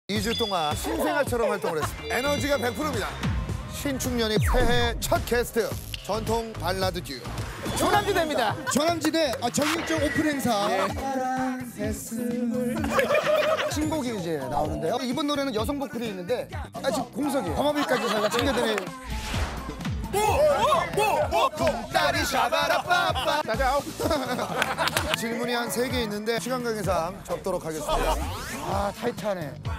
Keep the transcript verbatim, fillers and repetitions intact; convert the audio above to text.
이 주 동안 신생아처럼 활동을 했습니다. 에너지가 백 퍼센트입니다. 신축년이 새해 첫 게스트 전통 발라드 듀오 조남지대입니다. 조남지대 아, 정육점 오픈 행사. 예. 신곡이 이제 나오는데요. 이번 노래는 여성 보컬이 있는데 아, 지금 공석이에요. 범업이까지 저희가 챙겨드릴. 딸이 샤바라빠빠 자자 질문이 한 세 개 있는데 시간 관계상 접도록 하겠습니다. 아 타이트하네.